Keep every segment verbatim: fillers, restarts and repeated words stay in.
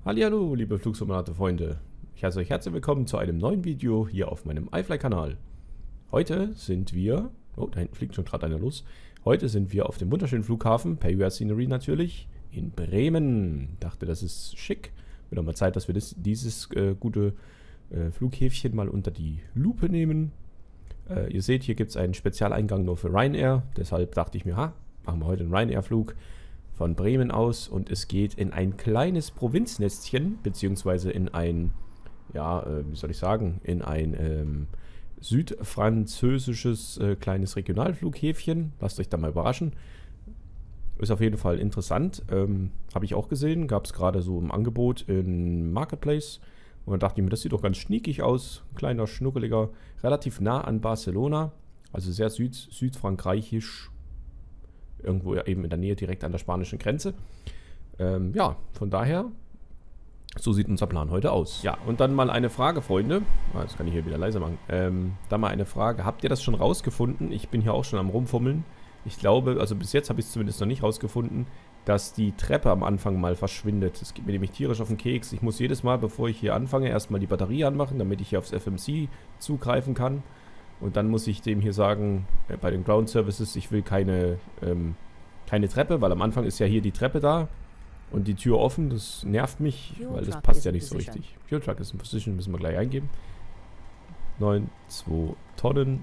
Hallihallo, liebe Flugsimulator-Freunde. Ich heiße euch herzlich willkommen zu einem neuen Video hier auf meinem iFly-Kanal. Heute sind wir... Oh, da hinten fliegt schon gerade einer los. Heute sind wir auf dem wunderschönen Flughafen, Payware Scenery natürlich, in Bremen. Dachte, das ist schick. Wird auch mal Zeit, dass wir das, dieses äh, gute äh, Flughäfchen mal unter die Lupe nehmen. Äh, ihr seht, hier gibt es einen Spezialeingang nur für Ryanair. Deshalb dachte ich mir, ha, machen wir heute einen Ryanair-Flug von Bremen aus und es geht in ein kleines Provinznestchen, beziehungsweise in ein, ja, äh, wie soll ich sagen, in ein ähm, südfranzösisches äh, kleines Regionalflughäfchen. Lasst euch da mal überraschen. Ist auf jeden Fall interessant. Ähm, Habe ich auch gesehen, gab es gerade so im Angebot in Marketplace. Und dann dachte ich mir, das sieht doch ganz schniekig aus. Ein kleiner, schnuckeliger, relativ nah an Barcelona. Also sehr süd, südfrankreichisch. Irgendwo eben in der Nähe, direkt an der spanischen Grenze. Ähm, ja, von daher, so sieht unser Plan heute aus. Ja, und dann mal eine Frage, Freunde. Ah, das kann ich hier wieder leiser machen. Ähm, da mal eine Frage. Habt ihr das schon rausgefunden? Ich bin hier auch schon am Rumfummeln. Ich glaube, also bis jetzt habe ich es zumindest noch nicht rausgefunden, dass die Treppe am Anfang mal verschwindet. Das geht mir nämlich tierisch auf den Keks. Ich muss jedes Mal, bevor ich hier anfange, erstmal die Batterie anmachen, damit ich hier aufs F M C zugreifen kann. Und dann muss ich dem hier sagen, äh, bei den Ground Services, ich will keine, ähm, keine Treppe, weil am Anfang ist ja hier die Treppe da und die Tür offen. Das nervt mich, weil das passt ja nicht so richtig. Fuel Truck ist in Position, müssen wir gleich eingeben. neun, zwei Tonnen.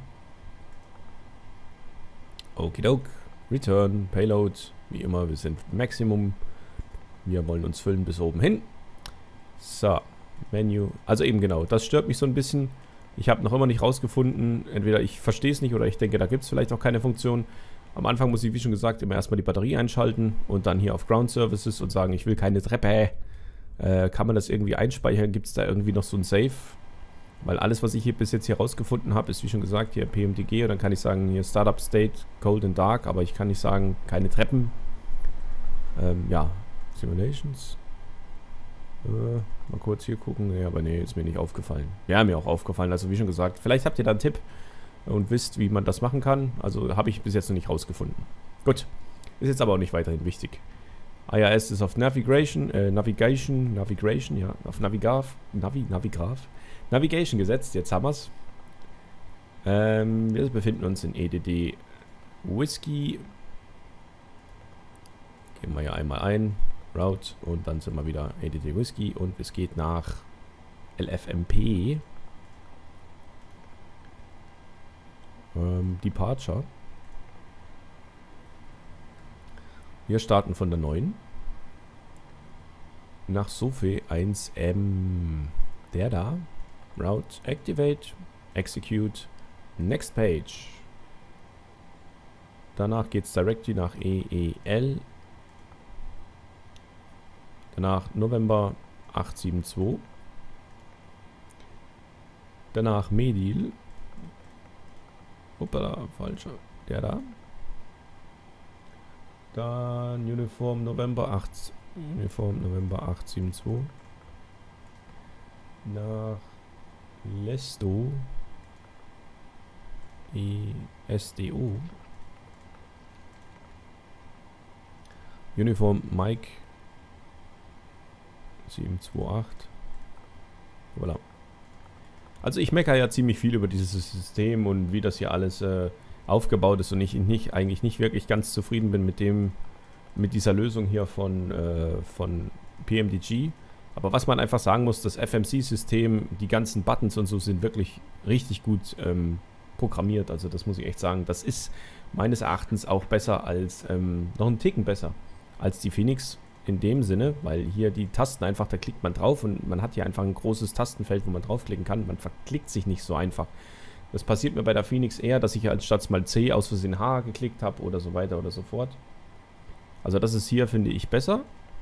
Okidok. Return, Payload, wie immer, wir sind Maximum. Wir wollen uns füllen bis oben hin. So, Menü. Also eben genau, das stört mich so ein bisschen. Ich habe noch immer nicht rausgefunden, entweder ich verstehe es nicht oder ich denke, da gibt es vielleicht auch keine Funktion. Am Anfang muss ich, wie schon gesagt, immer erstmal die Batterie einschalten und dann hier auf Ground Services und sagen, ich will keine Treppe. Äh, kann man das irgendwie einspeichern? Gibt es da irgendwie noch so ein Save? Weil alles, was ich hier bis jetzt hier rausgefunden habe, ist wie schon gesagt, hier P M D G und dann kann ich sagen, hier Startup State, Cold and Dark, aber ich kann nicht sagen, keine Treppen. Ähm, ja, Simulations. Äh, mal kurz hier gucken. Nee, aber nee, ist mir nicht aufgefallen. Ja, mir auch aufgefallen. Also wie schon gesagt, vielleicht habt ihr da einen Tipp und wisst, wie man das machen kann. Also habe ich bis jetzt noch nicht rausgefunden. Gut. Ist jetzt aber auch nicht weiterhin wichtig. I R S ist auf Navigation, äh, Navigation, Navigation, ja, auf Navigraph, Navi, Navigraph, Navigation gesetzt. Jetzt haben wir es. Ähm, wir befinden uns in E D D Whiskey. Geben wir hier einmal ein. Route und dann sind wir wieder E D D Whiskey und es geht nach L F M P. Ähm, Departure. Wir starten von der neun. Nach Sophie eins M. Der da. Route Activate. Execute. Next Page. Danach geht es directly nach E E L. Danach November acht sieben zwei. Danach Medil. Hoppala, falscher. Der da. Dann Uniform November acht. Uniform November acht sieben zwei. Nach Lesto. E S D O. Uniform Mike sieben zwei acht. Voilà. Also ich meckere ja ziemlich viel über dieses System und wie das hier alles äh, aufgebaut ist und ich nicht, eigentlich nicht wirklich ganz zufrieden bin mit dem, mit dieser Lösung hier von, äh, von P M D G. Aber was man einfach sagen muss, das F M C-System, die ganzen Buttons und so sind wirklich richtig gut ähm, programmiert. Also das muss ich echt sagen. Das ist meines Erachtens auch besser als, ähm, noch einen Ticken besser als die Phoenix. In dem Sinne, weil hier die Tasten einfach, da klickt man drauf und man hat hier einfach ein großes Tastenfeld, wo man draufklicken kann. Man verklickt sich nicht so einfach. Das passiert mir bei der Phoenix eher, dass ich als statt mal C aus Versehen H geklickt habe oder so weiter oder so fort. Also das ist hier, finde ich, besser.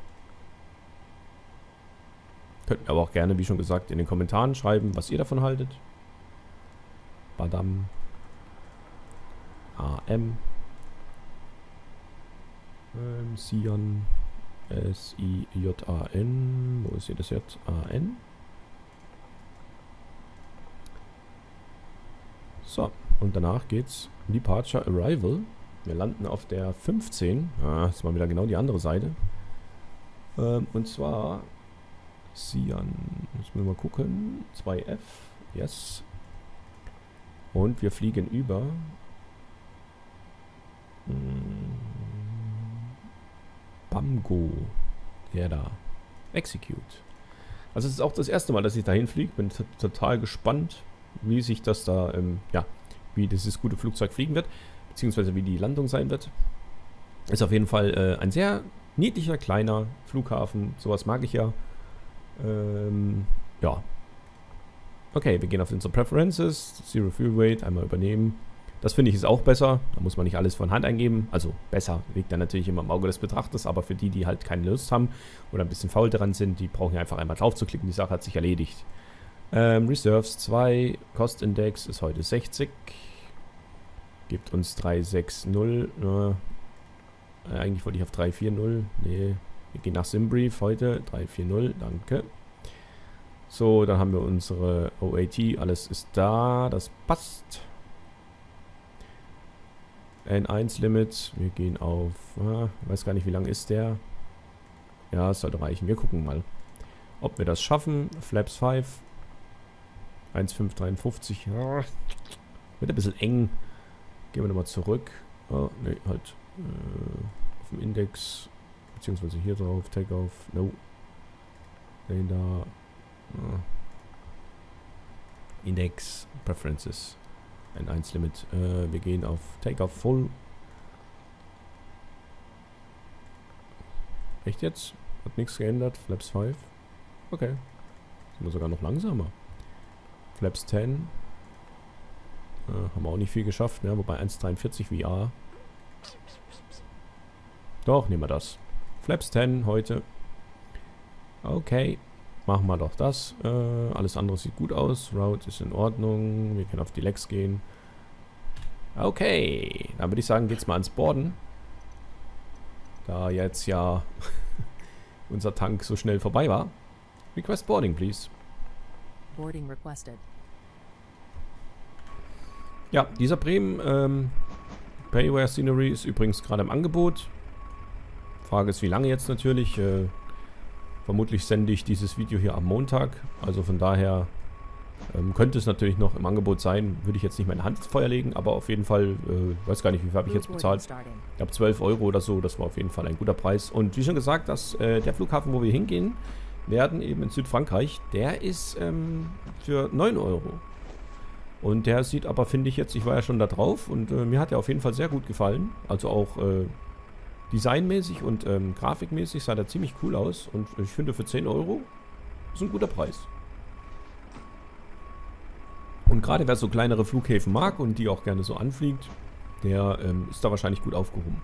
Könnt ihr aber auch gerne, wie schon gesagt, in den Kommentaren schreiben, was ihr davon haltet. Badam. A M. Ähm, Sian. S I J A N. Wo ist hier das J A N? So, und danach geht's Departure Arrival. Wir landen auf der fünfzehn. Ah, das ist mal wieder genau die andere Seite. Ähm, und zwar Sian. Müssen wir mal gucken. zwei F. Yes. Und wir fliegen über. Hm. Bamgo. Der da. Execute. Also es ist auch das erste Mal, dass ich dahin fliege. Bin total gespannt, wie sich das da, ähm, ja, wie dieses gute Flugzeug fliegen wird. Beziehungsweise wie die Landung sein wird. Ist auf jeden Fall äh, ein sehr niedlicher, kleiner Flughafen. Sowas mag ich ja. Ähm, ja. Okay, wir gehen auf unsere Preferences. Zero Fuel Weight, einmal übernehmen. Das finde ich ist auch besser. Da muss man nicht alles von Hand eingeben. Also besser, liegt dann natürlich immer im Auge des Betrachters. Aber für die, die halt keine Lust haben oder ein bisschen faul daran sind, die brauchen ja einfach einmal drauf zu klicken. Die Sache hat sich erledigt. Ähm, Reserves zwei. Cost Index ist heute sechzig. Gibt uns drei sechs null. Äh, eigentlich wollte ich auf drei vier null. Nee, wir gehen nach Simbrief heute. drei vier null, danke. So, dann haben wir unsere O A T. Alles ist da. Das passt. N eins Limit. Wir gehen auf... Äh, weiß gar nicht, wie lang ist der. Ja, es sollte reichen. Wir gucken mal, ob wir das schaffen. Flaps fünf. eins Komma fünf dreiundfünfzig. Ja. Wird ein bisschen eng. Gehen wir nochmal zurück. Oh, ne, halt. Äh, auf dem Index. Beziehungsweise hier drauf. Takeoff. No. Den da. Oh. Index. Preferences. N eins Limit. Äh, wir gehen auf Takeoff Full. Echt jetzt? Hat nichts geändert. Flaps fünf. Okay. Sind wir sogar noch langsamer. Flaps zehn. Äh, haben wir auch nicht viel geschafft, ne? Wobei eins Komma dreiundvierzig V R. Doch, nehmen wir das. Flaps zehn heute. Okay. Machen wir doch das. Äh, alles andere sieht gut aus. Route ist in Ordnung. Wir können auf die Legs gehen. Okay. Dann würde ich sagen, geht's mal ans Boarden. Da jetzt ja unser Tank so schnell vorbei war. Request boarding, please. Boarding requested. Ja, dieser Bremen ähm, Payware Scenery ist übrigens gerade im Angebot. Frage ist, wie lange jetzt natürlich. Äh, vermutlich sende ich dieses Video hier am Montag. Also von daher ähm, könnte es natürlich noch im Angebot sein. Würde ich jetzt nicht meine Hand ins Feuer legen, aber auf jeden Fall, äh, weiß gar nicht, wie viel habe ich jetzt bezahlt. Ich glaube zwölf Euro oder so, das war auf jeden Fall ein guter Preis. Und wie schon gesagt, dass, äh, der Flughafen, wo wir hingehen werden, eben in Südfrankreich, der ist ähm, für neun Euro. Und der sieht aber, finde ich jetzt, ich war ja schon da drauf und äh, mir hat er auf jeden Fall sehr gut gefallen. Also auch äh, designmäßig und ähm, grafikmäßig sah der ziemlich cool aus. Und ich finde für zehn Euro ist ein guter Preis. Und gerade wer so kleinere Flughäfen mag und die auch gerne so anfliegt, der ähm, ist da wahrscheinlich gut aufgehoben.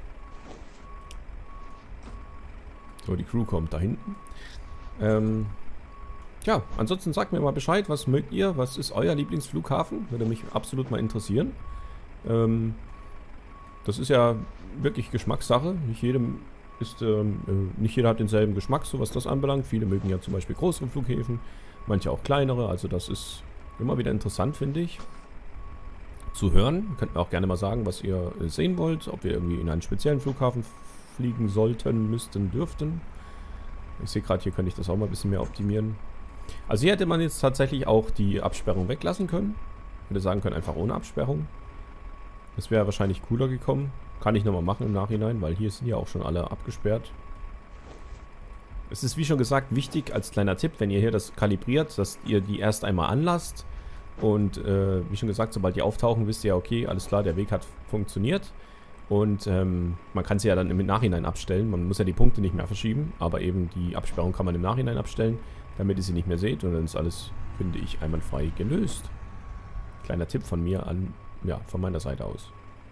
So, die Crew kommt da hinten. Ähm... Ja, ansonsten sagt mir mal Bescheid, was mögt ihr, was ist euer Lieblingsflughafen? Würde mich absolut mal interessieren. Ähm, das ist ja wirklich Geschmackssache. Nicht jedem ist, ähm, äh, nicht jeder hat denselben Geschmack, so was das anbelangt. Viele mögen ja zum Beispiel größere Flughäfen, manche auch kleinere. Also das ist immer wieder interessant, finde ich, zu hören. Könnt mir auch gerne mal sagen, was ihr äh, sehen wollt, ob wir irgendwie in einen speziellen Flughafen fliegen sollten, müssten, dürften. Ich sehe gerade, hier könnte ich das auch mal ein bisschen mehr optimieren. Also hier hätte man jetzt tatsächlich auch die Absperrung weglassen können. Hätte sagen können, einfach ohne Absperrung. Das wäre wahrscheinlich cooler gekommen. Kann ich nochmal machen im Nachhinein, weil hier sind ja auch schon alle abgesperrt. Es ist wie schon gesagt wichtig als kleiner Tipp, wenn ihr hier das kalibriert, dass ihr die erst einmal anlasst. Und äh, wie schon gesagt, sobald die auftauchen, wisst ihr ja, okay, alles klar, der Weg hat funktioniert. Und ähm, man kann sie ja dann im Nachhinein abstellen. Man muss ja die Punkte nicht mehr verschieben, aber eben die Absperrung kann man im Nachhinein abstellen, damit ihr sie nicht mehr seht. Und dann ist alles, finde ich, einwandfrei gelöst. Kleiner Tipp von mir an, ja, von meiner Seite aus.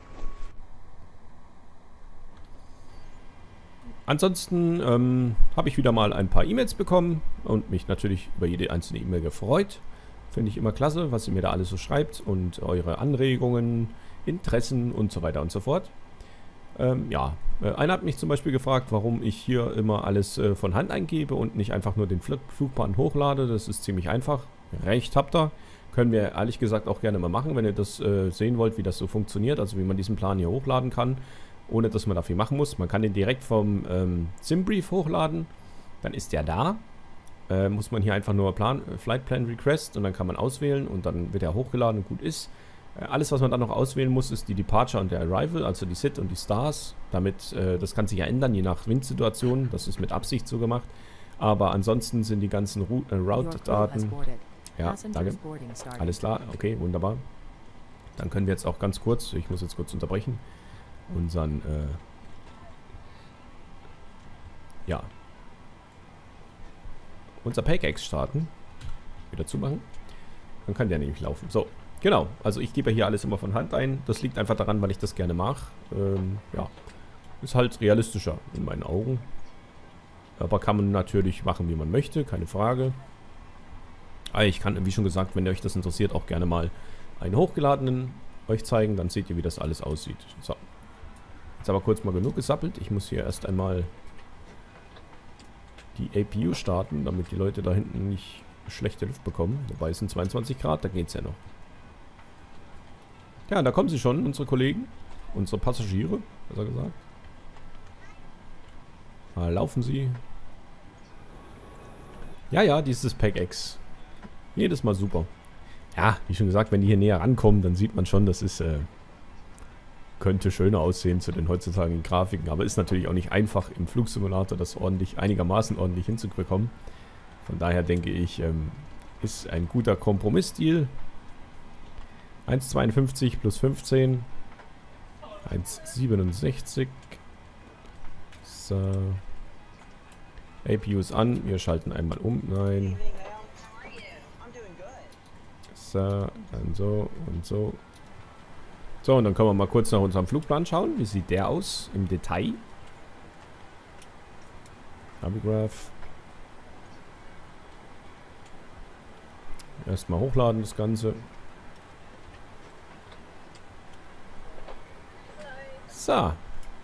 Ansonsten ähm, habe ich wieder mal ein paar E-Mails bekommen und mich natürlich über jede einzelne E-Mail gefreut. Finde ich immer klasse, was ihr mir da alles so schreibt und eure Anregungen, Interessen und so weiter und so fort. Ähm, ja, äh, einer hat mich zum Beispiel gefragt, warum ich hier immer alles äh, von Hand eingebe und nicht einfach nur den Fl Flugplan hochlade. Das ist ziemlich einfach. Recht habt ihr. Können wir ehrlich gesagt auch gerne mal machen, wenn ihr das äh, sehen wollt, wie das so funktioniert. Also wie man diesen Plan hier hochladen kann, ohne dass man dafür machen muss. Man kann den direkt vom ähm, Simbrief hochladen. Dann ist der da. äh, muss man hier einfach nur Plan, Flight Plan Request und dann kann man auswählen und dann wird er hochgeladen und gut ist. Äh, alles, was man dann noch auswählen muss, ist die Departure und der Arrival, also die S I D und die Stars. Damit, äh, das kann sich ja ändern, je nach Windsituation. Das ist mit Absicht so gemacht. Aber ansonsten sind die ganzen Ru äh, Route-Daten... Ja, danke. Alles klar, okay, wunderbar. Dann können wir jetzt auch ganz kurz, ich muss jetzt kurz unterbrechen, unseren, äh, ja, unser Pickaxe starten. Wieder zumachen. Dann kann der nämlich laufen. So, genau. Also ich gebe hier alles immer von Hand ein. Das liegt einfach daran, weil ich das gerne mache. Ähm, ja, ist halt realistischer in meinen Augen. Aber kann man natürlich machen, wie man möchte, keine Frage. Aber ich kann, wie schon gesagt, wenn euch das interessiert, auch gerne mal einen hochgeladenen euch zeigen. Dann seht ihr, wie das alles aussieht. So. Jetzt aber kurz mal genug gesappelt. Ich muss hier erst einmal die A P U starten, damit die Leute da hinten nicht schlechte Luft bekommen. Wobei es sind zweiundzwanzig Grad, da geht es ja noch. Ja, da kommen sie schon, unsere Kollegen. Unsere Passagiere, besser gesagt. Mal laufen sie. Ja, ja, dieses Pickaxe. Jedes Mal super. Ja, wie schon gesagt, wenn die hier näher rankommen, dann sieht man schon, das ist, äh, könnte schöner aussehen zu den heutzutage Grafiken. Aber ist natürlich auch nicht einfach im Flugsimulator, das ordentlich, einigermaßen ordentlich hinzubekommen. Von daher denke ich, ähm, ist ein guter Kompromiss-Deal. eins Komma zweiundfünfzig plus fünfzehn. eins Komma siebenundsechzig. So. A P U ist an. Wir schalten einmal um. Nein. So, dann so und so. So, und dann können wir mal kurz nach unserem Flugplan schauen. Wie sieht der aus im Detail? Navigraph. Erstmal hochladen das Ganze. So.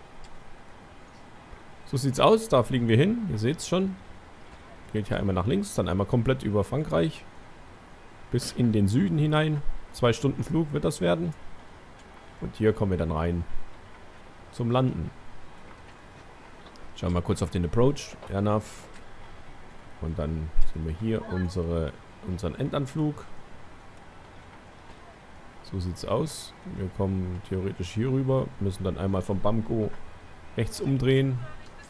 So sieht's aus. Da fliegen wir hin. Ihr seht's schon. Geht hier einmal nach links, dann einmal komplett über Frankreich. Bis in den Süden hinein. Zwei Stunden Flug wird das werden. Und hier kommen wir dann rein zum Landen. Schauen wir mal kurz auf den Approach. Airnav. Und dann sehen wir hier unsere, unseren Endanflug. So sieht's aus. Wir kommen theoretisch hier rüber. Müssen dann einmal vom Bamko rechts umdrehen.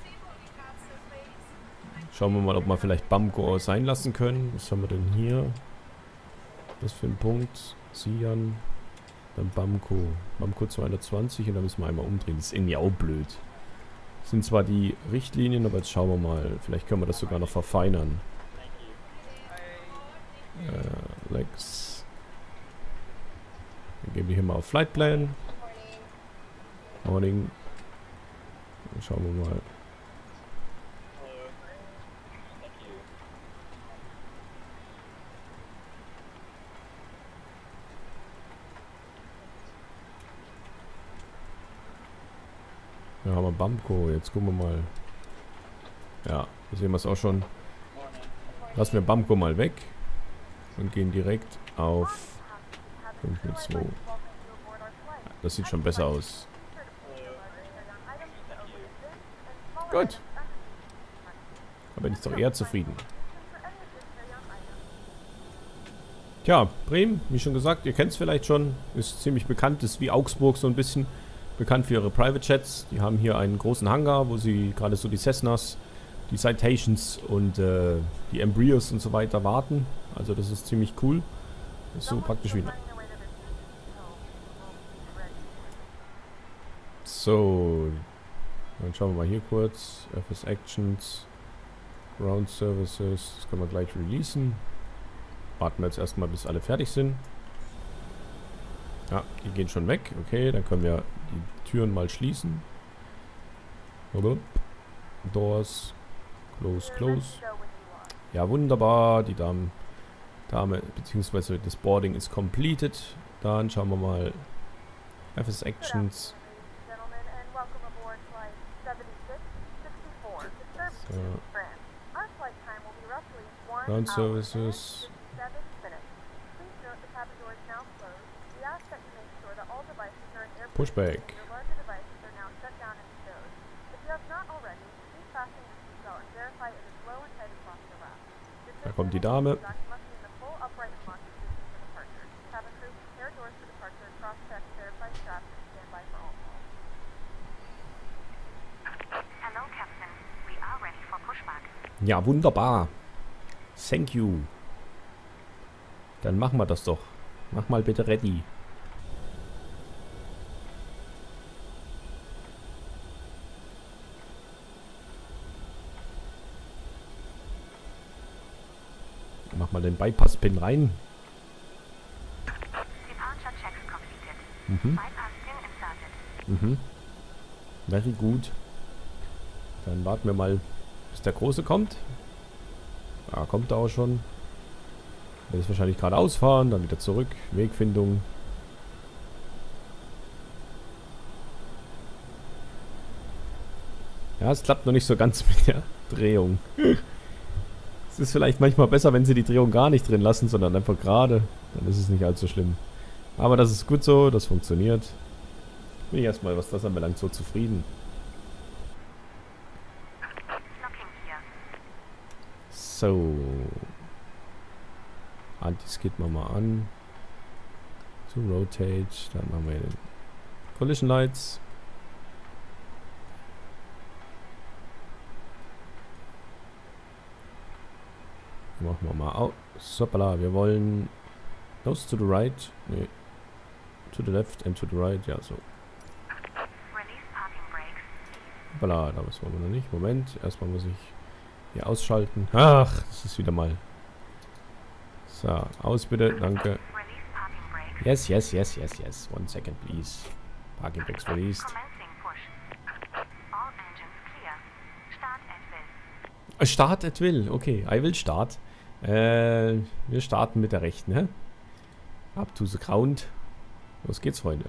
Schauen wir mal, ob wir vielleicht Bamko auch sein lassen können. Was haben wir denn hier? Was für ein Punkt? Sian. Dann Bamko. Bamko zweihundertzwanzig und dann müssen wir einmal umdrehen. Das ist irgendwie auch blöd. Das sind zwar die Richtlinien, aber jetzt schauen wir mal. Vielleicht können wir das sogar noch verfeinern. Äh, Lex. Dann gehen wir hier mal auf Flight Plan. Morning. Dann schauen wir mal. Ja, haben wir Bamko. Jetzt gucken wir mal. Ja, da sehen wir es auch schon. Lassen wir Bamko mal weg. Und gehen direkt auf fünf mit zwei. Das sieht schon besser aus. Gut. Da bin ich doch eher zufrieden. Tja, Bremen, wie schon gesagt, ihr kennt es vielleicht schon. Ist ziemlich bekannt, ist wie Augsburg so ein bisschen. Bekannt für ihre Private Jets. Die haben hier einen großen Hangar, wo sie gerade so die Cessnas, die Citations und äh, die Embryos und so weiter warten. Also das ist ziemlich cool. Ist so praktisch wie... So. Dann schauen wir mal hier kurz. F S Actions. Ground Services. Das können wir gleich releasen. Warten wir jetzt erstmal, bis alle fertig sind. Ja, die gehen schon weg. Okay, dann können wir die Türen mal schließen. Doors. Close, close. Ja, wunderbar. Die Dame, Dame beziehungsweise das Boarding ist completed. Dann schauen wir mal. F S Actions. So. Ground Services. Pushback. Da kommt die Dame. Ja, wunderbar. Thank you. Dann machen wir das doch. Mach mal bitte ready. Mach mal den Bypass-Pin rein. Mhm. Mhm. Very gut. Dann warten wir mal, bis der Große kommt. Ah, kommt er auch schon. Er ist wahrscheinlich gerade ausfahren, dann wieder zurück. Wegfindung. Ja, es klappt noch nicht so ganz mit der Drehung. Es ist vielleicht manchmal besser, wenn sie die Drehung gar nicht drin lassen, sondern einfach gerade. Dann ist es nicht allzu schlimm. Aber das ist gut so, das funktioniert. Bin ich erstmal, was das anbelangt, so zufrieden. So. Anti-Skid machen wir an. To rotate. Dann machen wir den Collision Lights. Machen wir mal aus. Hoppala, wir wollen nose to the right. Nee. To the left and to the right. Ja, so. Hoppala, da was wollen wir noch nicht. Moment, erstmal muss ich hier ausschalten. Ach, das ist wieder mal. So, aus bitte, danke. Yes, yes, yes, yes, yes. One second, please. Parking brakes released. Start at will. Okay, I will start. Äh, wir starten mit der rechten, hä? Up to the ground. Los geht's, Freunde.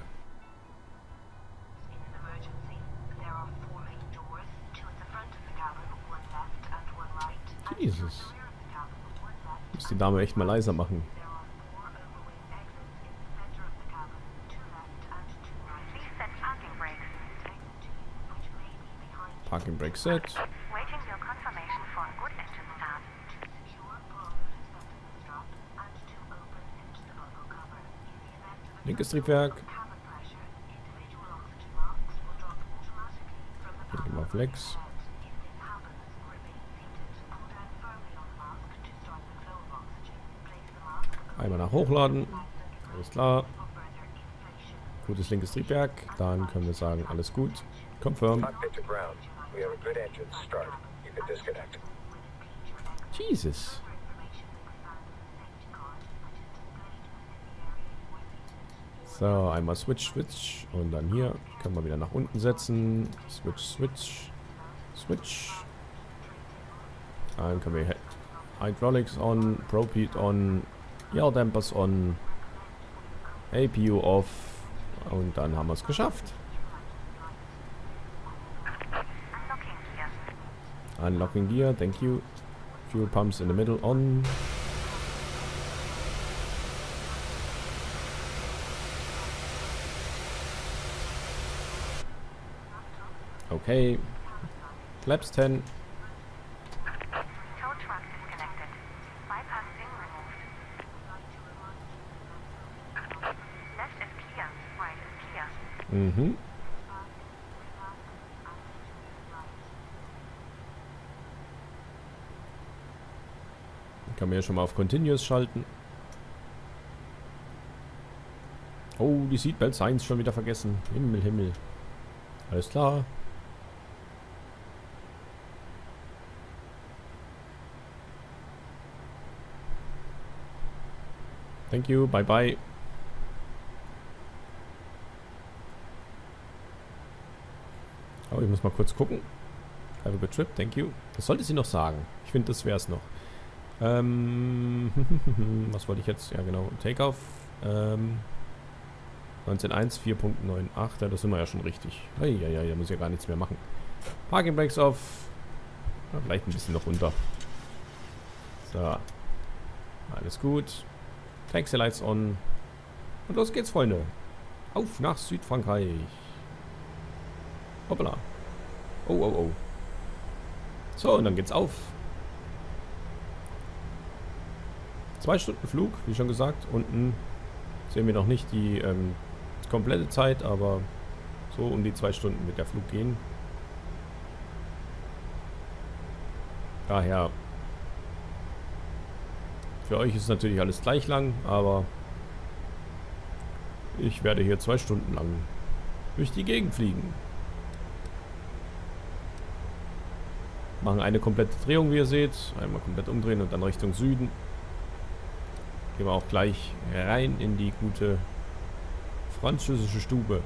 Jesus. Ich muss die Dame echt mal leiser machen. Parking brake set. Linkes Triebwerk. Hier gehen wir Flex. Einmal nach Hochladen. Alles klar. Gutes linkes Triebwerk. Dann können wir sagen, alles gut. Confirm. Jesus. So, einmal Switch, Switch. Und dann hier können wir wieder nach unten setzen. Switch, Switch. Switch. Dann können wir Hydraulics on, Propede on, Yaw Dampers on, A P U off. Und dann haben wir es geschafft. Unlocking gear, thank you. Fuel pumps in the middle on. Okay. Flaps ten. Mhm. Kann man ja schon mal auf Continuous schalten. Oh, die Seatbelt Signs schon wieder vergessen. Himmel, Himmel. Alles klar. Thank you, bye bye. Oh, ich muss mal kurz gucken. Have a good trip, thank you. Das sollte sie noch sagen. Ich finde, das wäre es noch. Ähm, was wollte ich jetzt? Ja, genau. Takeoff. Ähm, neunzehn Punkt eins, vier Punkt neun acht. Ja, das sind wir ja schon richtig. Eieiei, da muss ich ja gar nichts mehr machen. Parking Brakes off. Ja, vielleicht ein bisschen noch runter. So. Alles gut. Taxi Lights on. Und los geht's, Freunde. Auf nach Südfrankreich. Hoppala. Oh, oh, oh. So, und dann geht's auf. Zwei Stunden Flug, wie schon gesagt. Unten sehen wir noch nicht die ähm, komplette Zeit, aber so um die zwei Stunden wird der Flug gehen. Daher, für euch ist natürlich alles gleich lang, aber ich werde hier zwei Stunden lang durch die Gegend fliegen. Machen eine komplette Drehung, wie ihr seht. Einmal komplett umdrehen und dann Richtung Süden. Gehen wir auch gleich rein in die gute französische Stube.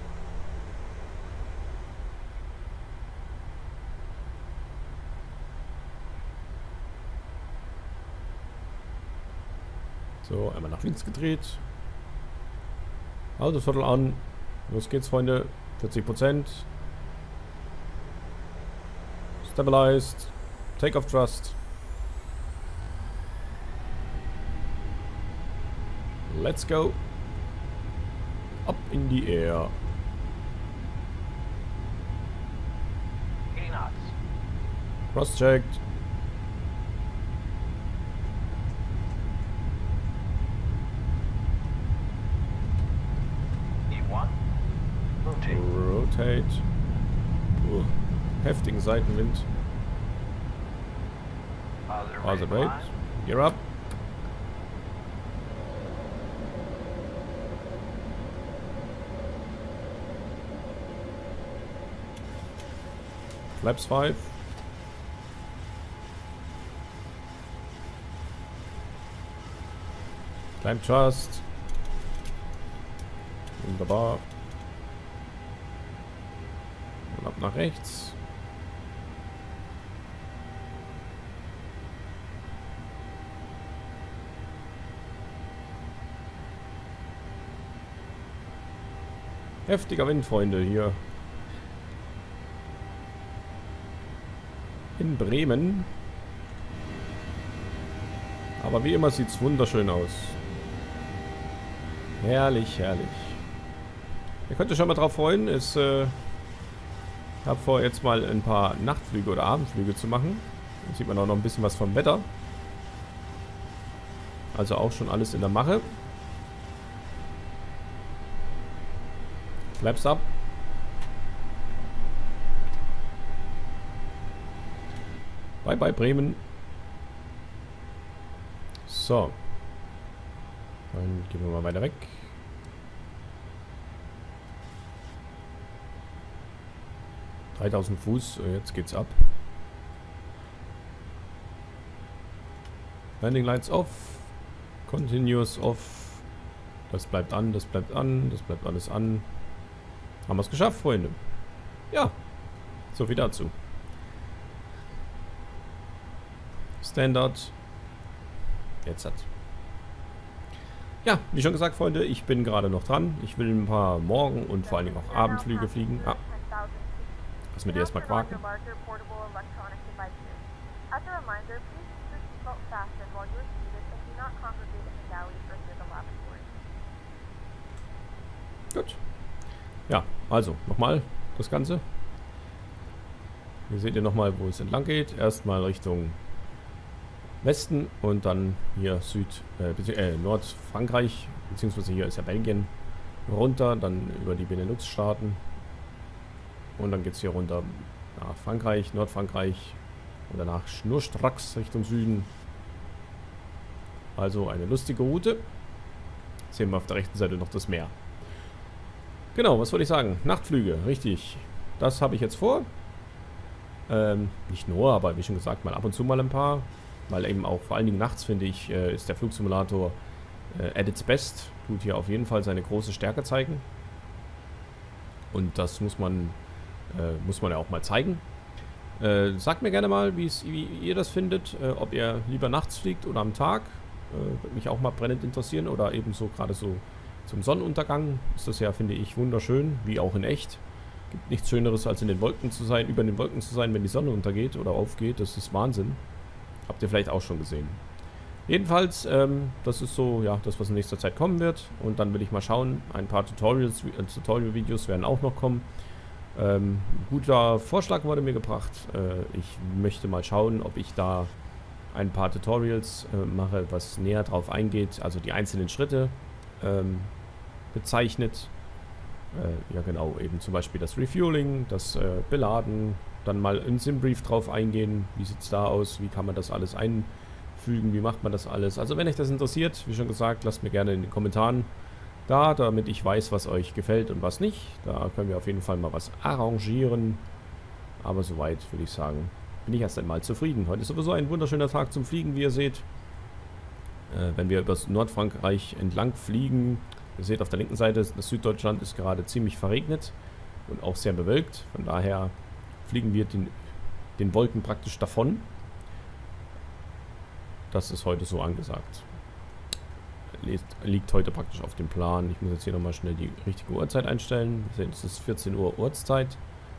So, einmal nach links gedreht. Autothrottle an. Los geht's, Freunde. vierzig Prozent. Stabilized. Take off thrust. Let's go. Up in the air. Cross-checked. Rotate. Uh, heftigen Seitenwind. Positive rate. Gear up. Flaps five. Climb thrust. Wunderbar. Und ab nach rechts. Heftiger Wind, Freunde, hier in Bremen. Aber wie immer sieht es wunderschön aus. Herrlich, herrlich. Ihr könnt euch schon mal drauf freuen. Ich äh, habe vor, jetzt mal ein paar Nachtflüge oder Abendflüge zu machen. Da sieht man auch noch ein bisschen was vom Wetter. Also auch schon alles in der Mache. Flaps ab. Bye bye Bremen. So. Dann gehen wir mal weiter weg. dreitausend Fuß, jetzt geht's ab. Landing Lights off. Continuous off. Das bleibt an, das bleibt an, das bleibt alles an. Haben wir es geschafft, Freunde. Ja, so viel dazu. Standard. Jetzt hat. Ja, wie schon gesagt, Freunde, ich bin gerade noch dran. Ich will ein paar Morgen- und vor allen Dingen auch Abendflüge fliegen. Ah. Lass mir die erstmal quaken. Gut. Ja, also nochmal das Ganze. Hier seht ihr nochmal, wo es entlang geht. Erstmal Richtung Westen und dann hier Süd, äh, äh, Nordfrankreich, beziehungsweise hier ist ja Belgien, runter, dann über die Benelux-Staaten und dann geht es hier runter nach Frankreich, Nordfrankreich und danach schnurstracks Richtung Süden. Also eine lustige Route. Sehen wir auf der rechten Seite noch das Meer. Genau, was wollte ich sagen? Nachtflüge, richtig. Das habe ich jetzt vor. Ähm, nicht nur, aber wie schon gesagt, mal ab und zu mal ein paar. Weil eben auch vor allen Dingen nachts, finde ich, äh, ist der Flugsimulator äh, at its best. Tut hier auf jeden Fall seine große Stärke zeigen. Und das muss man, äh, muss man ja auch mal zeigen. Äh, sagt mir gerne mal, wie ihr das findet. Äh, ob ihr lieber nachts fliegt oder am Tag. Äh, würde mich auch mal brennend interessieren. Oder eben so gerade so zum Sonnenuntergang. Ist das ja, finde ich, wunderschön. Wie auch in echt. Gibt nichts Schöneres, als in den Wolken zu sein, über den Wolken zu sein, wenn die Sonne untergeht oder aufgeht. Das ist Wahnsinn. Habt ihr vielleicht auch schon gesehen. Jedenfalls, ähm, das ist so, ja, das, was in nächster Zeit kommen wird. Und dann will ich mal schauen, ein paar Tutorials, äh, Tutorial-Videos werden auch noch kommen. Ähm, guter Vorschlag wurde mir gebracht. Äh, ich möchte mal schauen, ob ich da ein paar Tutorials äh, mache, was näher drauf eingeht, also die einzelnen Schritte ähm, bezeichnet. Äh, ja genau, eben zum Beispiel das Refueling, das äh, Beladen, dann mal in Simbrief drauf eingehen, wie sieht es da aus, wie kann man das alles einfügen, wie macht man das alles. Also wenn euch das interessiert, wie schon gesagt, lasst mir gerne in den Kommentaren da, damit ich weiß, was euch gefällt und was nicht. Da können wir auf jeden Fall mal was arrangieren. Aber soweit würde ich sagen, bin ich erst einmal zufrieden. Heute ist sowieso ein wunderschöner Tag zum Fliegen, wie ihr seht. Äh, wenn wir über Nordfrankreich entlang fliegen, ihr seht auf der linken Seite, das Süddeutschland ist gerade ziemlich verregnet und auch sehr bewölkt. Von daher fliegen wir den, den Wolken praktisch davon. Das ist heute so angesagt. Liegt heute praktisch auf dem Plan. Ich muss jetzt hier nochmal schnell die richtige Uhrzeit einstellen. Wir sehen, es ist vierzehn Uhr Ortszeit.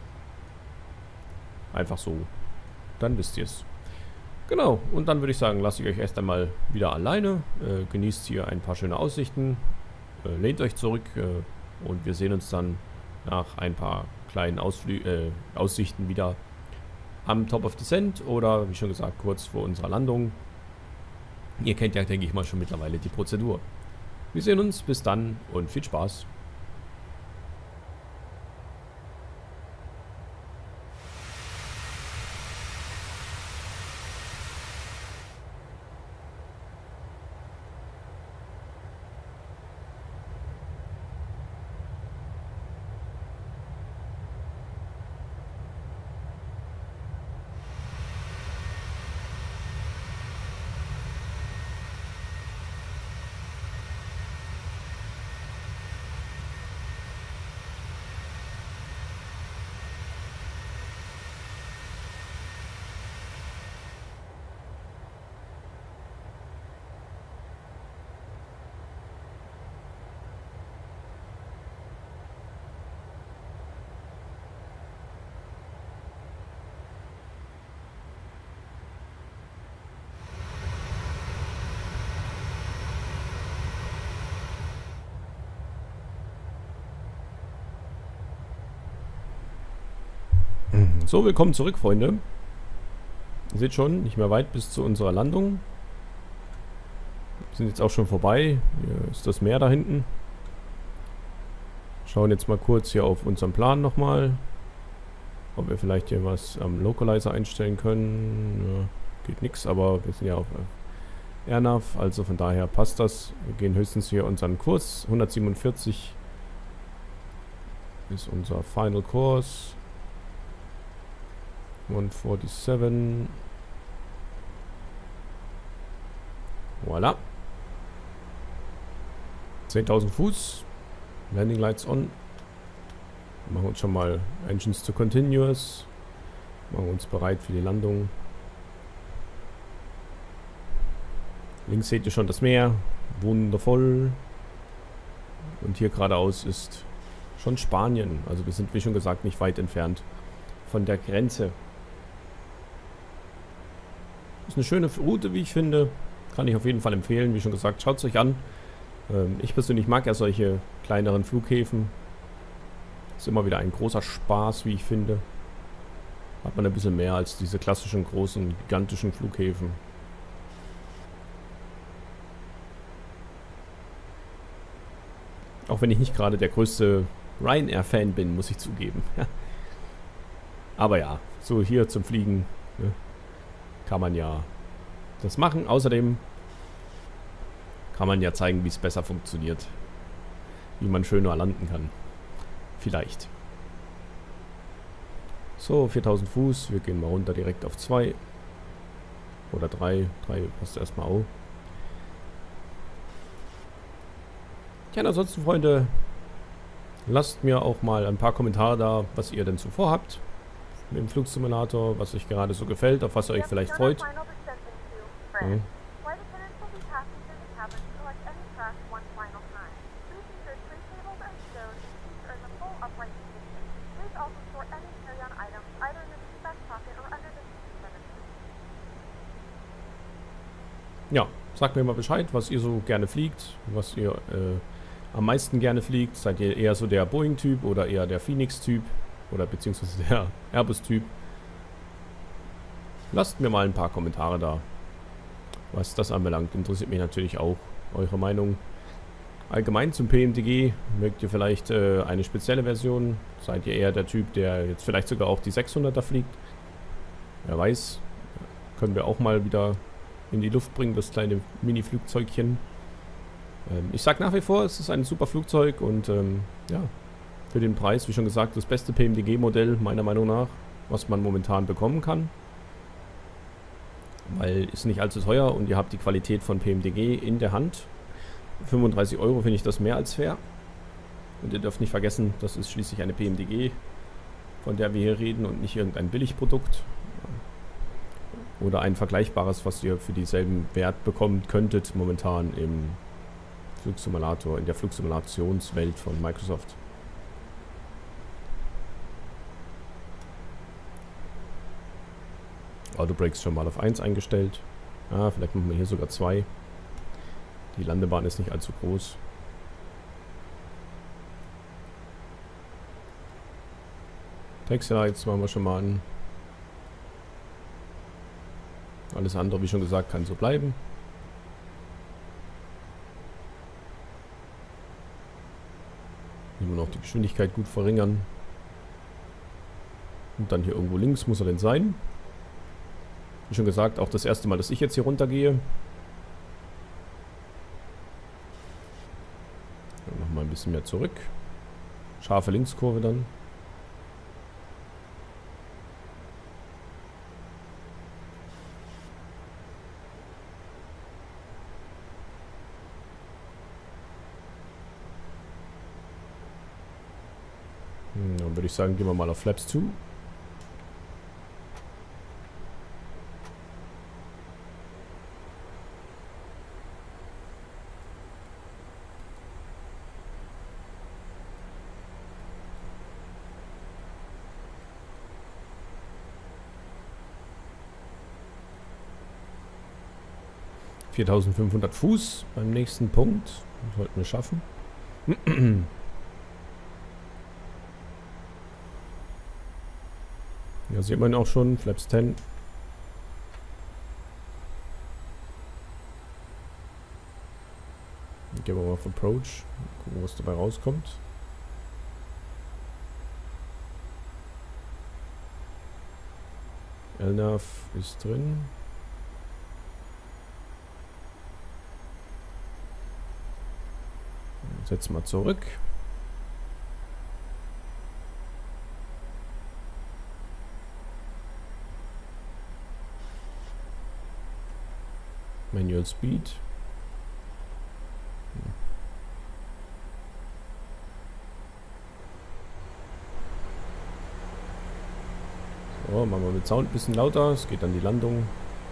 Einfach so. Dann wisst ihr es. Genau. Und dann würde ich sagen, lasse ich euch erst einmal wieder alleine. Äh, genießt hier ein paar schöne Aussichten. Äh, lehnt euch zurück. Äh, und wir sehen uns dann nach ein paar kleinen Ausflü äh, Aussichten wieder am Top of Descent. Oder, wie schon gesagt, kurz vor unserer Landung. Ihr kennt ja, denke ich mal, schon mittlerweile die Prozedur. Wir sehen uns. Bis dann und viel Spaß. So, willkommen zurück, Freunde. Ihr seht schon, nicht mehr weit bis zu unserer Landung. Wir sind jetzt auch schon vorbei. Hier ist das Meer da hinten. Schauen jetzt mal kurz hier auf unseren Plan nochmal. Ob wir vielleicht hier was am Localizer einstellen können. Ja, geht nichts, aber wir sind ja auf AirNav, also von daher passt das. Wir gehen höchstens hier unseren Kurs. hundertsiebenundvierzig ist unser Final Course. hundertsiebenundvierzig. Voilà. zehntausend Fuß. Landing Lights on. Machen uns schon mal Engines to Continuous. Machen uns bereit für die Landung. Links seht ihr schon das Meer. Wundervoll. Und hier geradeaus ist schon Spanien. Also wir sind, wie schon gesagt, nicht weit entfernt von der Grenze. Ist eine schöne Route, wie ich finde. Kann ich auf jeden Fall empfehlen. Wie schon gesagt, schaut es euch an. Ähm, ich persönlich mag ja solche kleineren Flughäfen. Ist immer wieder ein großer Spaß, wie ich finde. Hat man ein bisschen mehr als diese klassischen großen, gigantischen Flughäfen. Auch wenn ich nicht gerade der größte Ryanair-Fan bin, muss ich zugeben. Aber ja, so hier zum Fliegen, ne, kann man ja das machen. Außerdem kann man ja zeigen, wie es besser funktioniert. Wie man schöner landen kann. Vielleicht. So, viertausend Fuß. Wir gehen mal runter direkt auf zwei. Oder drei. drei passt erstmal auf. Ja, ansonsten, Freunde, lasst mir auch mal ein paar Kommentare da, was ihr denn zuvor habt mit dem Flugsimulator, was euch gerade so gefällt, auf was ihr euch vielleicht freut. Ja. Ja, sagt mir mal Bescheid, was ihr so gerne fliegt, was ihr äh, am meisten gerne fliegt. Seid ihr eher so der Boeing-Typ oder eher der Phoenix-Typ oder beziehungsweise der Airbus-Typ? Lasst mir mal ein paar Kommentare da. Was das anbelangt, interessiert mich natürlich auch eure Meinung. Allgemein zum P M D G, mögt ihr vielleicht äh, eine spezielle Version? Seid ihr eher der Typ, der jetzt vielleicht sogar auch die sechshunderter fliegt? Wer weiß, können wir auch mal wieder in die Luft bringen, das kleine Mini-Flugzeugchen. Ähm, ich sag nach wie vor, es ist ein super Flugzeug und ähm, ja, für den Preis, wie schon gesagt, das beste P M D G-Modell meiner Meinung nach, was man momentan bekommen kann. Weil ist nicht allzu teuer und ihr habt die Qualität von P M D G in der Hand. fünfunddreißig Euro finde ich das mehr als fair. Und ihr dürft nicht vergessen, das ist schließlich eine P M D G, von der wir hier reden und nicht irgendein Billigprodukt. Oder ein vergleichbares, was ihr für dieselben Wert bekommen könntet momentan im Flugsimulator, in der Flugsimulationswelt von Microsoft. Autobrakes schon mal auf eins eingestellt. Ah, vielleicht machen wir hier sogar zwei. Die Landebahn ist nicht allzu groß. Taxi Lights machen wir schon mal an. Alles andere, wie schon gesagt, kann so bleiben. Immer noch die Geschwindigkeit gut verringern. Und dann hier irgendwo links muss er denn sein. Wie schon gesagt, auch das erste Mal, dass ich jetzt hier runtergehe. Nochmal ein bisschen mehr zurück. Scharfe Linkskurve dann. Hm, dann würde ich sagen, gehen wir mal auf Flaps zu. viertausendfünfhundert Fuß beim nächsten Punkt. Das sollten wir schaffen. Ja, sieht man auch schon. Flaps zehn. Gehen wir mal auf Approach. Gucken, was dabei rauskommt. L N A V ist drin. Setzen wir zurück. Manual Speed. So, machen wir mit Sound ein bisschen lauter. Es geht an die Landung.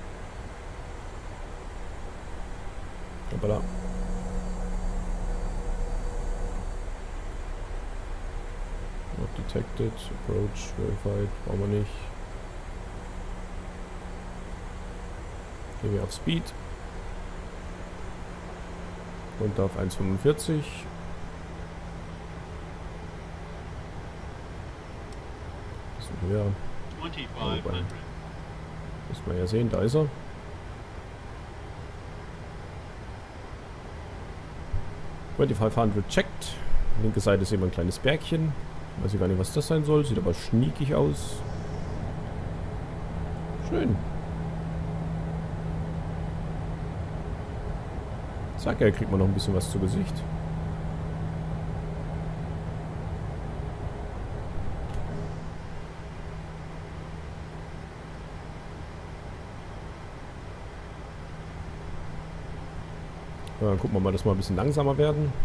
Hoppala. Detected, Approach, Verified, brauchen wir nicht. Gehen wir auf Speed. Runter auf eins Komma fünfundvierzig. Bisschen höher. Oh, muss man ja sehen, da ist er. fünfundzweißig checked. Linke Seite sehen wir ein kleines Bergchen. Weiß ich gar nicht, was das sein soll. Sieht aber schniekig aus. Schön. Zack, ja, kriegt man noch ein bisschen was zu Gesicht. Ja, dann gucken wir mal, dass wir ein bisschen langsamer werden.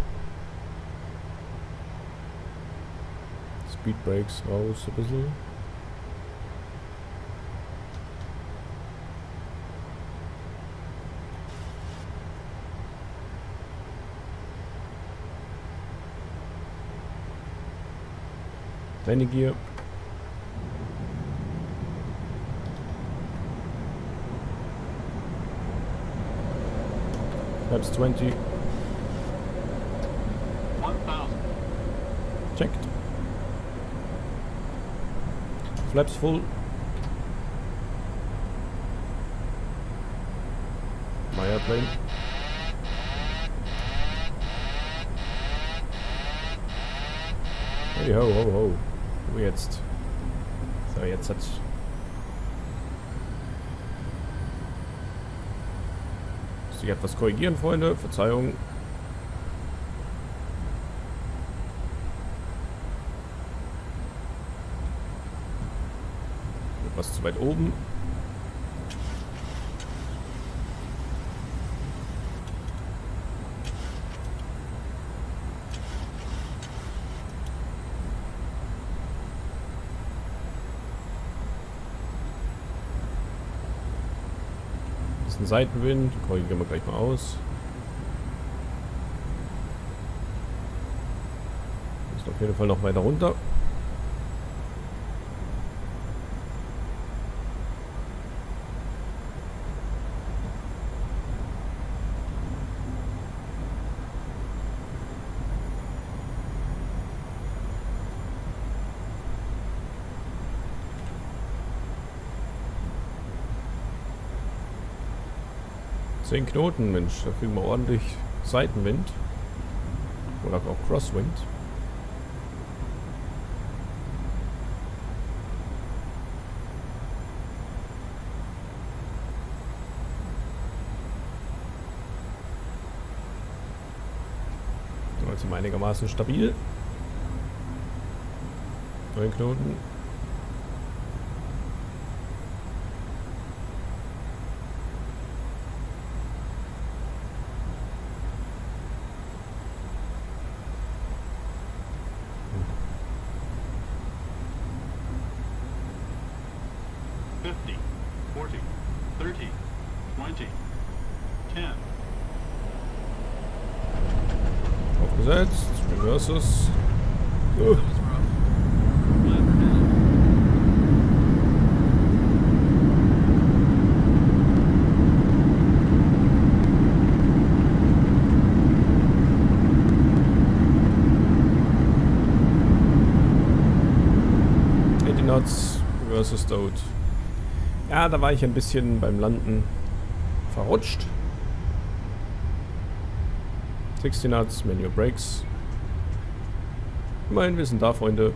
Speed Brakes raus ein bisschen. Landing Gear. Flaps zwanzig. Checked. Flaps full. Airplane. Hey, ho, ho, ho. Wo jetzt? So, jetzt hat... Muss ich etwas korrigieren, Freunde? Verzeihung. Etwas zu weit oben. Ein Seitenwind, korrigieren wir gleich mal aus. Ist auf jeden Fall noch weiter runter. zehn Knoten, Mensch, da kriegen wir ordentlich Seitenwind. Oder auch Crosswind. So, jetzt sind wir einigermaßen stabil. neun Knoten. fifty, forty, thirty, twenty, ten. Aufgesetzt. Reverses. Uh. eighty knots. Reverses stowed. Ja, da war ich ein bisschen beim Landen verrutscht. sechzig knots, Manual Brakes. Immerhin, wir sind da, Freunde.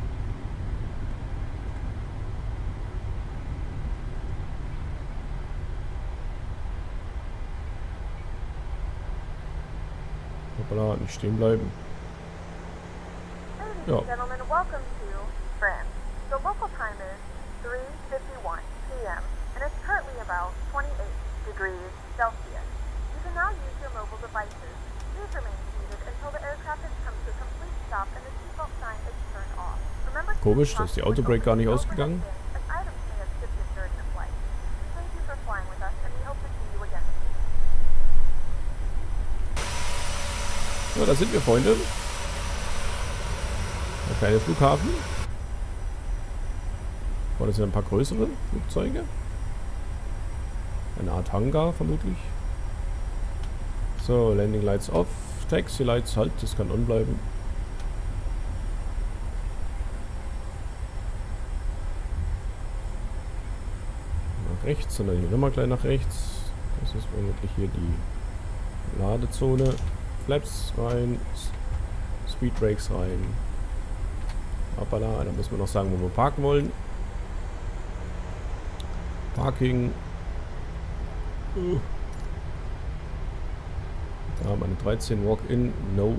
Hoppala, nicht stehen bleiben. Ladies Ja. and gentlemen, welcome to France. The local time is three fifty-one p m and it's currently about twenty-eight degrees Celsius. You can now use your mobile devices. Please remain seated until the aircraft has come to a complete stop and the seatbelt sign is turned off. Remember to Komisch, da ist die Autobrake gar nicht ausgegangen. as items may have shifted during the flight. Thank you for flying with us and we hope to see you again soon. Ja, da sind wir, Freunde. Der kleine Flughafen. Vorne sind ein paar größere Flugzeuge. Eine Art Hangar vermutlich. So, Landing Lights off. Taxi Lights halt, das kann on bleiben. Nach rechts, sondern hier nochmal gleich nach rechts. Das ist vermutlich hier die Ladezone. Flaps rein. Speed Brakes rein. Hoppala, da müssen wir noch sagen, wo wir parken wollen. Parking. Uh. Da haben wir eine dreizehn Walk-in. No.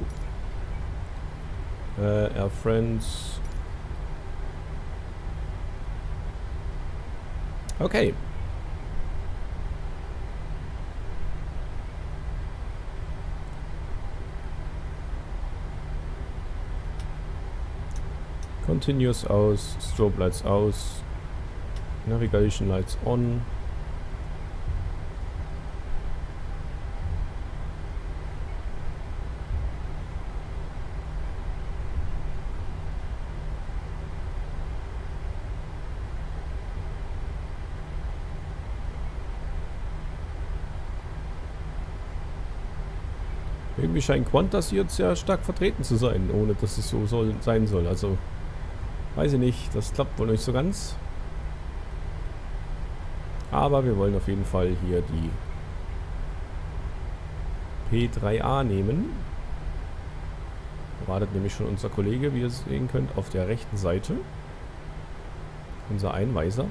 Äh, Air France. Okay. Continuous aus. Strobe Lights aus. Navigation Lights on. Irgendwie scheint Qantas jetzt sehr stark vertreten zu sein, ohne dass es so soll, sein soll. Also, weiß ich nicht, das klappt wohl nicht so ganz. Aber wir wollen auf jeden Fall hier die P drei A nehmen. Da wartet nämlich schon unser Kollege, wie ihr sehen könnt, auf der rechten Seite. Unser Einweiser.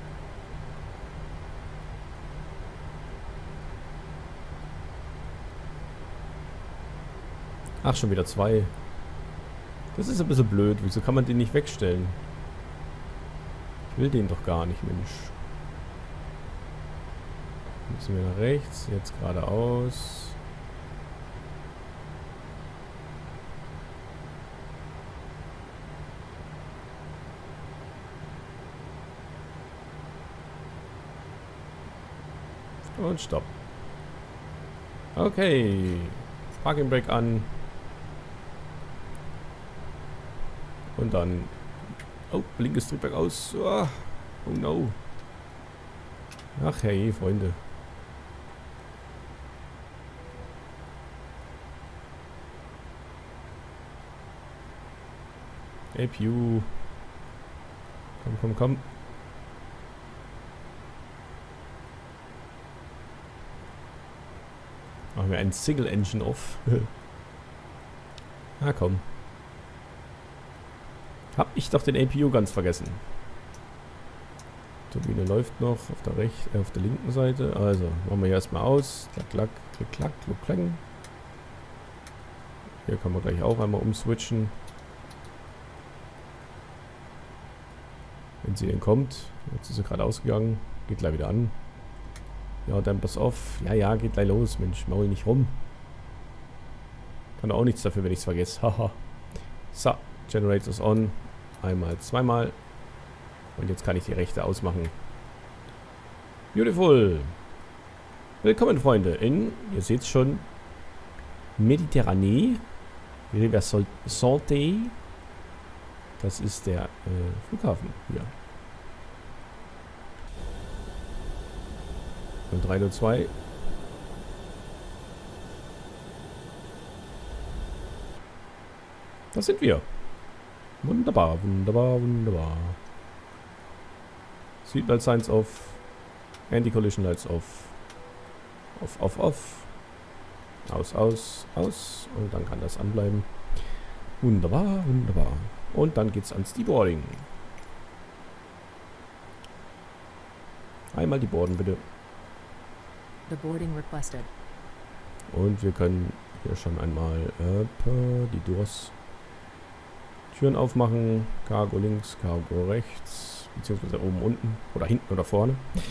Ach, schon wieder zwei. Das ist ein bisschen blöd. Wieso kann man den nicht wegstellen? Ich will den doch gar nicht, Mensch. Müssen wir nach rechts, jetzt geradeaus. Und stopp. Okay. Parking Brake an. Und dann... Oh, linkes Triebwerk aus. Oh, oh no. Ach hey, Freunde. A P U. Komm, komm, komm. Machen wir einen Single Engine off. Na komm. Hab ich doch den A P U ganz vergessen. Turbine läuft noch auf der rechten, äh, auf der linken Seite. Also, machen wir hier erstmal aus. Klack, klack, klick, klack, kluck, klang. Hier kann man gleich auch einmal umswitchen. Wenn sie denn kommt. Jetzt ist sie gerade ausgegangen. Geht gleich wieder an. Ja, dann pass auf. Ja, ja, geht gleich los. Mensch, maul nicht rum. Kann auch nichts dafür, wenn ich es vergesse. Haha. So, Generators on. Einmal, zweimal. Und jetzt kann ich die rechte ausmachen. Beautiful. Willkommen, Freunde, in, ihr seht es schon, Mediterranee. River Santé. Das ist der äh, Flughafen hier. Und drei null zwei. Das sind wir. Wunderbar, wunderbar, wunderbar. Seatbelt Signs off. Anti-Collision Lights off. Off, off, off. Aus, aus, aus. Und dann kann das anbleiben. Wunderbar, wunderbar. Und dann geht's ans Deboarding. Einmal die Boarden, bitte. The boarding requested. Und wir können hier schon einmal äh, die Doors Türen aufmachen. Cargo links, Cargo rechts. Beziehungsweise oben, unten. Oder hinten oder vorne.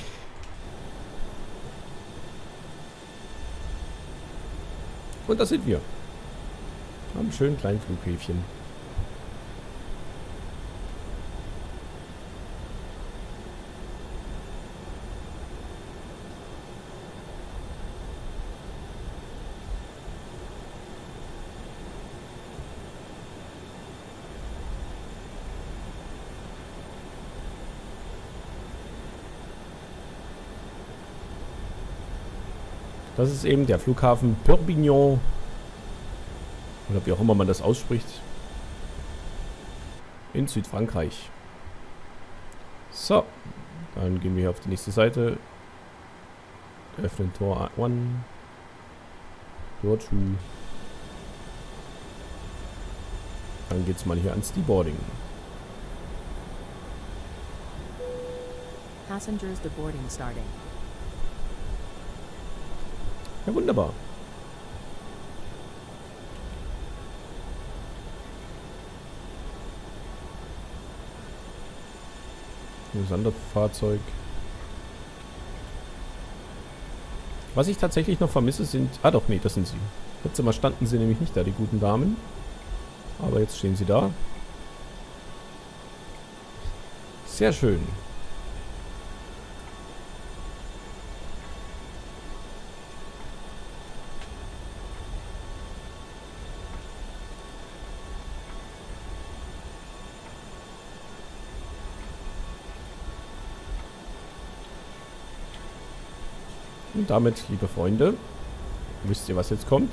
Und das sind wir. Am schönen kleinen Flughäfchen. Das ist eben der Flughafen Perpignan. Oder wie auch immer man das ausspricht. In Südfrankreich. So. Dann gehen wir hier auf die nächste Seite. Öffnen Tor eins. Tor zwei. Dann geht es mal hier ans Deboarding. Passengers deboarding starting. Ja, wunderbar. Ein Sonderfahrzeug. Was ich tatsächlich noch vermisse sind... Ah doch, nee, das sind sie. Letztes Mal standen sie nämlich nicht da, die guten Damen. Aber jetzt stehen sie da. Sehr schön. Und damit, liebe Freunde, wisst ihr, was jetzt kommt?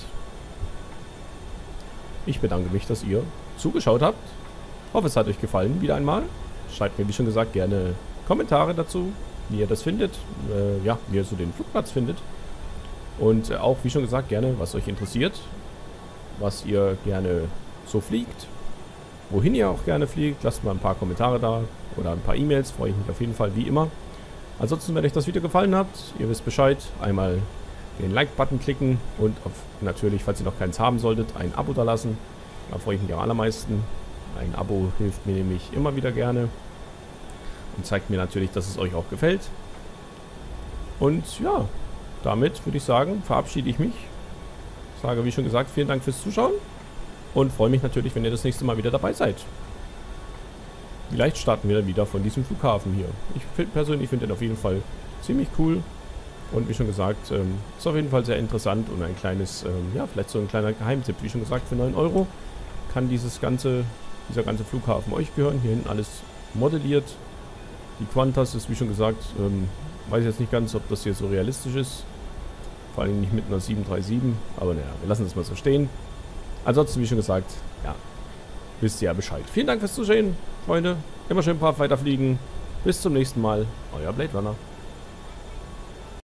Ich bedanke mich, dass ihr zugeschaut habt. Hoffe, es hat euch gefallen, wieder einmal. Schreibt mir, wie schon gesagt, gerne Kommentare dazu, wie ihr das findet. Äh, ja, wie ihr so den Flugplatz findet. Und äh, auch, wie schon gesagt, gerne, was euch interessiert. Was ihr gerne so fliegt. Wohin ihr auch gerne fliegt. Lasst mal ein paar Kommentare da. Oder ein paar E-Mails. Freue ich mich auf jeden Fall, wie immer. Ansonsten, wenn euch das Video gefallen hat, ihr wisst Bescheid, einmal den Like-Button klicken und auf, natürlich, falls ihr noch keins haben solltet, ein Abo da lassen. Da freue ich mich am allermeisten. Ein Abo hilft mir nämlich immer wieder gerne und zeigt mir natürlich, dass es euch auch gefällt. Und ja, damit würde ich sagen, verabschiede ich mich. Sage, wie schon gesagt, vielen Dank fürs Zuschauen und freue mich natürlich, wenn ihr das nächste Mal wieder dabei seid. Vielleicht starten wir dann wieder von diesem Flughafen hier. Ich find, persönlich finde den auf jeden Fall ziemlich cool. Und wie schon gesagt, ähm, ist auf jeden Fall sehr interessant und ein kleines, ähm, ja, vielleicht so ein kleiner Geheimtipp. Wie schon gesagt, für neun Euro kann dieses ganze, dieser ganze Flughafen euch gehören. Hier hinten alles modelliert. Die Qantas ist, wie schon gesagt, ähm, weiß ich jetzt nicht ganz, ob das hier so realistisch ist. Vor allem nicht mit einer sieben drei sieben. Aber naja, wir lassen es mal so stehen. Ansonsten, wie schon gesagt, ja, wisst ihr ja Bescheid. Vielen Dank fürs Zuschauen, Freunde. Immer schön brav weiterfliegen. Bis zum nächsten Mal. Euer Blade Runner.